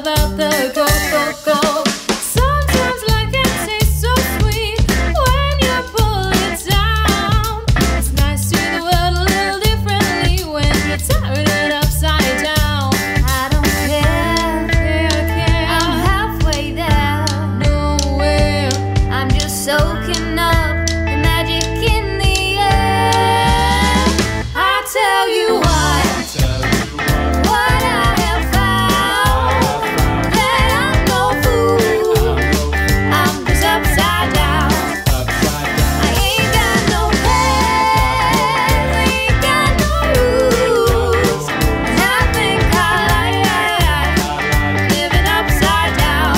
about the go, go, go. Sometimes life can taste so sweet when you pull it down. It's nice to see the world a little differently when you turn it upside down. I don't care, I'm halfway there. Nowhere. I'm just soaking up the magic in the air. I tell you what I have found, that I'm no fool. I'm just upside down. I ain't got no plans, ain't got no rules, and I think I like living upside down.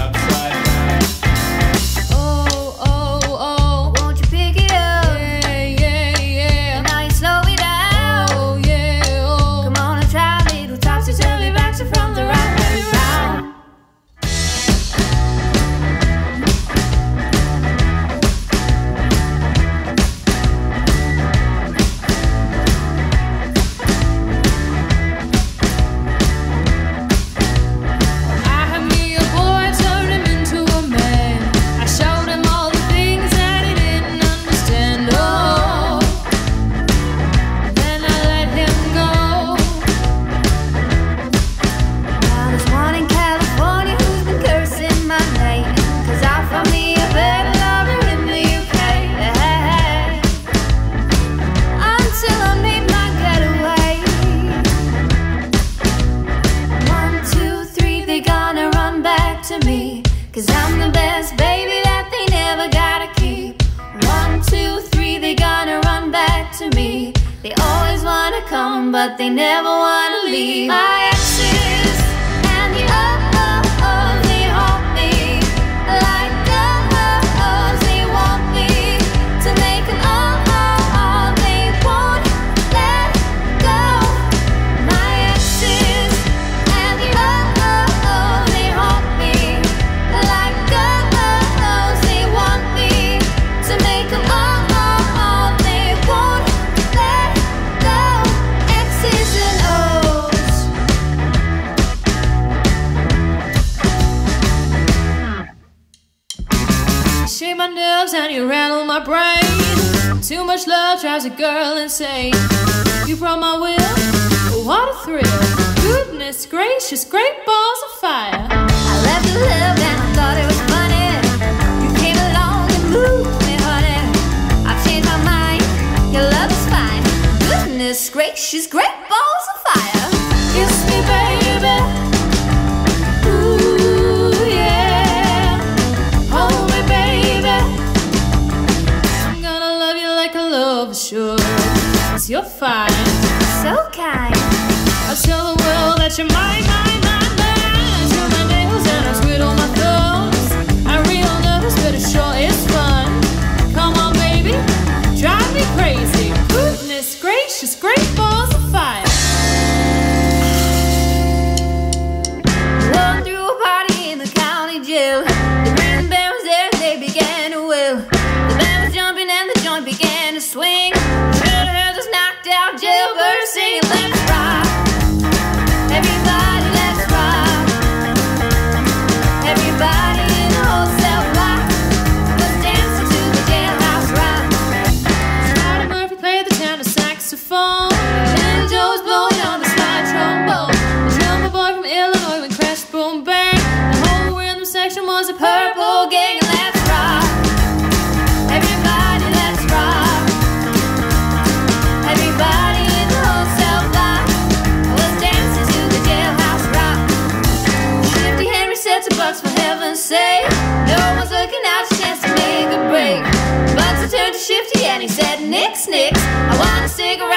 Oh, oh, oh. Won't you pick it up? Yeah, yeah. And now you slow it down. Oh, yeah, oh. Come on and try a little topsy-turvy back to from the right way round. I had me a boy, turned him into a man. I showed him all the things that he didn't understand. Oh, then I let him go. Now there's one in California who's been cursing my name, 'cause I found me a better lover in the UK. Until I made my getaway. 1, 2, 3, they gonna run back to me, 'cause I'm the best baby that they never gotta keep. 1, 2, 3, they gonna run back to me. They always wanna come, but they never wanna leave. My exes and the oh-oh-ohs, they haunt me like oh-oh-ohs. They want me to make them oh-oh-oh. They won't let go. My exes and the oh-oh-ohs, they haunt me like oh-oh-ohs. They want me to make them oh-oh-oh. They won't let go. X's and O's. You shake my nerves and you rattle my brain. Too much love drives a girl insane. You broke my will, what a thrill. Goodness gracious, great balls of fire. I left the love and I thought it was funny. You came along and moved me, honey. I've changed my mind, your love is fine. Goodness gracious, great balls of fire. Kiss me, baby. Ooh, yeah. Hold me, baby. I'm gonna love you like a lover should. 'Cause you're fine. So kind. I'll tell the world that you're mine, mine, mine, mine. I trim my nails and I twiddle my thumbs. I'm real nervous, but it sure is fun. Come on, baby, drive me crazy. Goodness gracious, great balls of fire. Walked through a party in the county jail. The rhythm band was there, they began to wail. The band was jumping and the joint began to swing. Should've heard this knocked out jailbird singing, let's rock. Everybody, let's rock. Everybody in the whole cell block was dancing to the jailhouse rock. Scotty Murphy played the tenor saxophone. And Joe was blowing on the slide trombone. The drummer boy from Illinois went crash, boom, bang. The whole rhythm section was a Purple gang, and let's rock. Everybody, let's rock. Everybody in the whole cell block was dancing to the jailhouse rock. Shifty Henry said to Bucks, for heaven's sake, no one's looking out, a chance to make a break. Bucks turned to Shifty and he said, nix, nix, I want a cigarette.